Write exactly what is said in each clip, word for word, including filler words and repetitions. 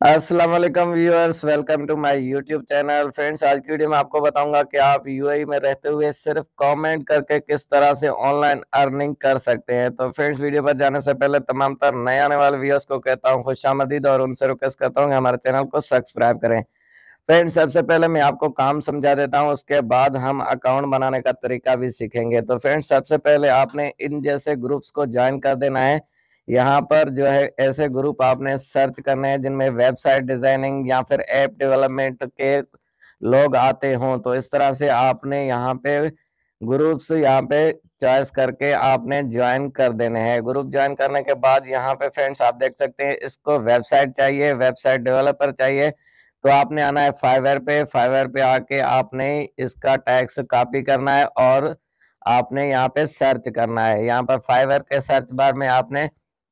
अस्सलाम वालेकुम viewers, welcome to my YouTube channel. Friends, आज की वीडियो में आपको बताऊंगा कि आप यूएई में रहते हुए सिर्फ कमेंट करके किस तरह से ऑनलाइन अर्निंग कर सकते हैं। तो फ्रेंड्स, वीडियो पर जाने से पहले तमाम तर नए आने वाले व्यूअर्स को कहता हूं खुशामदीद और उनसे रिक्वेस्ट करता हूं कि हमारे चैनल को सब्सक्राइब करें। फ्रेंड्स, सबसे पहले मैं आपको काम समझा देता हूं, उसके बाद हम अकाउंट बनाने का तरीका भी सीखेंगे। तो फ्रेंड्स, सबसे पहले आपने इन जैसे ग्रुप्स को ज्वाइन कर देना है। यहाँ पर जो है ऐसे ग्रुप आपने सर्च करने हैं जिनमें वेबसाइट डिजाइनिंग या फिर ऐप डेवलपमेंट के लोग आते हों। तो इस तरह से आपने यहाँ पे ग्रुप्स यहाँ पे चॉइस करके आपने ज्वाइन कर देने हैं। ग्रुप ज्वाइन करने के बाद यहाँ पे फ्रेंड्स आप देख सकते हैं, इसको वेबसाइट चाहिए, वेबसाइट डेवलपर चाहिए। तो आपने आना है फाइवर पे। फाइवर पे आके आपने इसका टैक्स कॉपी करना है और आपने यहाँ पे सर्च करना है। यहाँ पर फाइवर के सर्च बार में आपने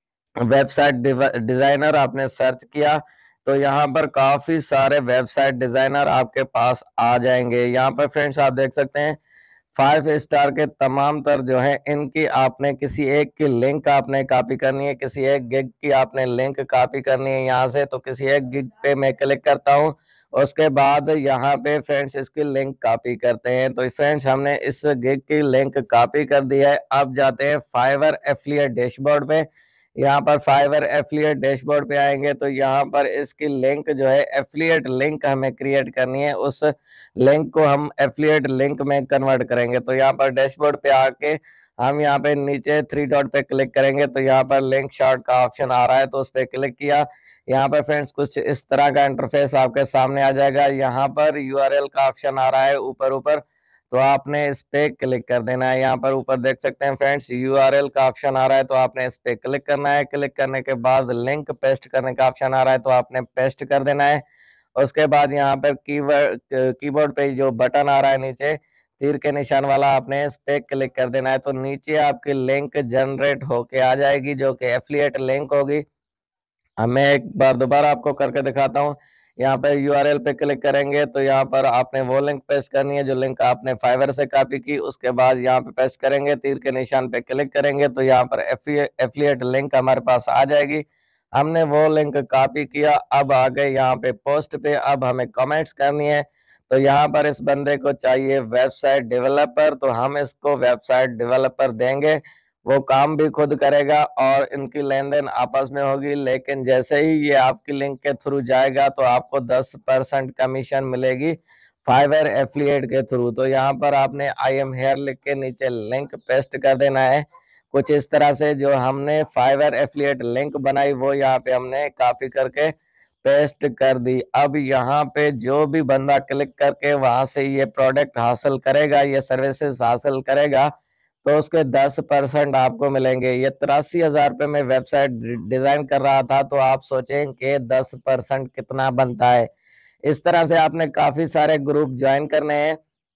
वेबसाइट डिजाइनर आपने सर्च किया तो यहाँ पर काफी सारे वेबसाइट डिजाइनर आपके पास आ जाएंगे। यहाँ पर फ्रेंड्स आप देख सकते हैं फाइव स्टार के तमाम तर जो है इनकी आपने किसी एक की लिंक आपने कॉपी करनी है, किसी एक गिग की आपने लिंक कॉपी करनी है यहाँ से। तो किसी एक गिग पे मैं क्लिक करता हूँ, उसके बाद यहाँ पे फ्रेंड्स इसकी लिंक कॉपी करते हैं। तो फ्रेंड्स हमने इस गिग की लिंक कॉपी कर दी है। अब जाते हैं फाइवर एफिलिएट डैशबोर्ड पे। यहाँ पर फाइवर एफिलिएट डैशबोर्ड पे आएंगे तो यहाँ पर इसकी लिंक जो है एफिलिएट लिंक हमें क्रिएट करनी है, उस लिंक को हम एफिलिएट लिंक में कन्वर्ट करेंगे। तो यहाँ पर डैशबोर्ड पे आके हम यहाँ पे नीचे थ्री डॉट पे क्लिक करेंगे तो यहाँ पर लिंक शॉर्ट का ऑप्शन आ रहा है, तो उस पर क्लिक किया। यहाँ पर फ्रेंड्स कुछ इस तरह का इंटरफेस आपके सामने आ जाएगा। यहाँ पर यूआरएल का ऑप्शन आ रहा है ऊपर ऊपर, तो आपने इस पे क्लिक कर देना है। यहाँ पर ऊपर देख सकते हैं फ्रेंड्स यूआरएल का ऑप्शन आ रहा है, तो आपने इस पे क्लिक करना है। क्लिक करने के बाद लिंक पेस्ट करने का ऑप्शन आ रहा है, तो आपने पेस्ट कर देना है। उसके बाद यहाँ पर कीवर्ड कीबोर्ड पे जो बटन आ रहा है नीचे तीर के निशान वाला, आपने इस पे क्लिक कर देना है। तो नीचे आपकी लिंक जनरेट होके आ जाएगी जो कि एफिलिएट लिंक होगी। मैं एक बार दोबारा आपको करके दिखाता हूँ। यहाँ पे यूआरएल पे क्लिक करेंगे तो यहाँ पर आपने वो लिंक पेस्ट करनी है जो लिंक आपने फाइवर से कॉपी की। उसके बाद यहाँ पे पेस्ट करेंगे, तीर के निशान पे क्लिक करेंगे तो यहाँ पर एफिलिएट लिंक हमारे पास आ जाएगी। हमने वो लिंक कॉपी किया। अब आ गए यहाँ पे पोस्ट पे। अब हमें कमेंट्स करनी है। तो यहाँ पर इस बंदे को चाहिए वेबसाइट डेवलपर, तो हम इसको वेबसाइट डेवलपर देंगे। वो काम भी खुद करेगा और इनकी लेन देन आपस में होगी, लेकिन जैसे ही ये आपकी लिंक के थ्रू जाएगा तो आपको दस परसेंट कमीशन मिलेगी फाइवर एफिलिएट के थ्रू। तो यहाँ पर आपने आई एम हेयर लिख के नीचे लिंक पेस्ट कर देना है। कुछ इस तरह से जो हमने फाइवर एफिलिएट लिंक बनाई वो यहाँ पे हमने कॉपी करके पेस्ट कर दी। अब यहाँ पे जो भी बंदा क्लिक करके वहां से ये प्रोडक्ट हासिल करेगा, ये सर्विसेज हासिल करेगा, तो उसके दस परसेंट आपको मिलेंगे। ये तिरासी हजार रुपये में वेबसाइट डिजाइन कर रहा था, तो आप सोचें कि दस परसेंट कितना बनता है। इस तरह से आपने काफी सारे ग्रुप ज्वाइन करने हैं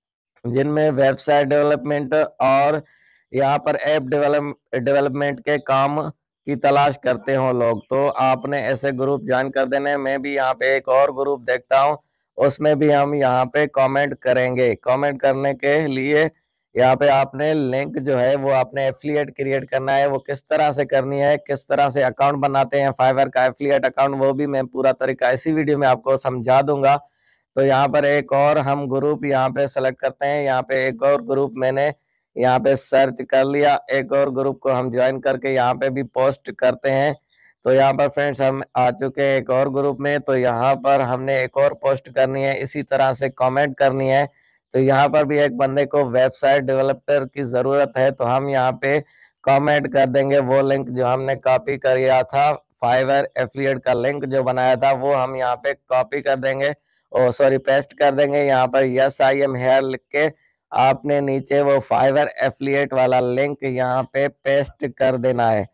जिनमें वेबसाइट डेवलपमेंट और यहाँ पर ऐप डेवलप डेवलपमेंट के काम की तलाश करते हो लोग, तो आपने ऐसे ग्रुप ज्वाइन कर देने हैं। मैं भी यहाँ पे एक और ग्रुप देखता हूँ, उसमें भी हम यहाँ पे कमेंट करेंगे। कमेंट करने के लिए यहाँ पे आपने लिंक जो है वो आपने एफिलिएट क्रिएट करना है। वो किस तरह से करनी है, किस तरह से अकाउंट बनाते हैं फाइवर का एफिलिएट अकाउंट, वो भी मैं पूरा तरीका इसी वीडियो में आपको समझा दूंगा। तो यहाँ पर एक और हम ग्रुप यहाँ पे सेलेक्ट करते हैं। यहाँ पे एक और ग्रुप मैंने यहाँ पे सर्च कर लिया, एक और ग्रुप को हम ज्वाइन करके यहाँ पे भी पोस्ट करते हैं। तो यहाँ पर फ्रेंड्स हम आ चुके हैं एक और ग्रुप में। तो यहाँ पर हमने एक और पोस्ट करनी है, इसी तरह से कमेंट करनी है। तो यहाँ पर भी एक बंदे को वेबसाइट डेवलपर की जरूरत है, तो हम यहाँ पे कमेंट कर देंगे वो लिंक जो हमने कॉपी किया था, फाइवर एफिलिएट का लिंक जो बनाया था वो हम यहाँ पे कॉपी कर देंगे, ओ सॉरी पेस्ट कर देंगे। यहाँ पर यस आई एम हेयर लिख के आपने नीचे वो फाइवर एफिलिएट वाला लिंक यहाँ पे पेस्ट कर देना है।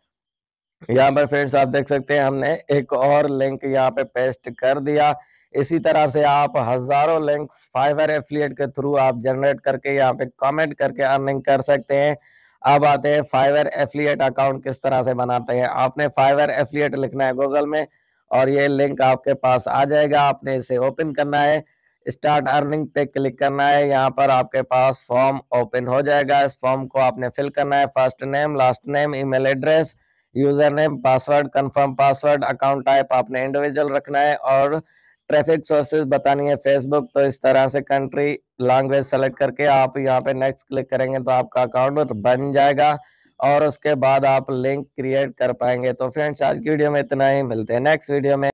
यहाँ पर फ्रेंड्स आप देख सकते हैं हमने एक और लिंक यहाँ पे पेस्ट कर दिया। इसी तरह से आप हजारों लिंक्स फाइवर एफिलिएट के थ्रू आप जनरेट करके यहाँ पे कमेंट करके अर्निंग कर सकते हैं। अब आते हैं फाइवर एफिलिएट अकाउंट किस तरह से बनाते हैं। आपने फाइवर एफिलिएट लिखना है गूगल में और ये लिंक आपके पास आ जाएगा। आपने इसे ओपन करना है, स्टार्ट अर्निंग पे क्लिक करना है। यहाँ पर आपके पास फॉर्म ओपन हो जाएगा। इस फॉर्म को आपने फिल करना है, first name, last name, email address, user name, password, confirm password, account type आपने इंडिविजुअल रखना है और ट्रैफिक सोर्सेज बतानी है फेसबुक। तो इस तरह से कंट्री लैंग्वेज सेलेक्ट करके आप यहाँ पे नेक्स्ट क्लिक करेंगे तो आपका अकाउंट बन जाएगा और उसके बाद आप लिंक क्रिएट कर पाएंगे। तो फ्रेंड्स आज की वीडियो में इतना ही, मिलते हैं नेक्स्ट वीडियो में।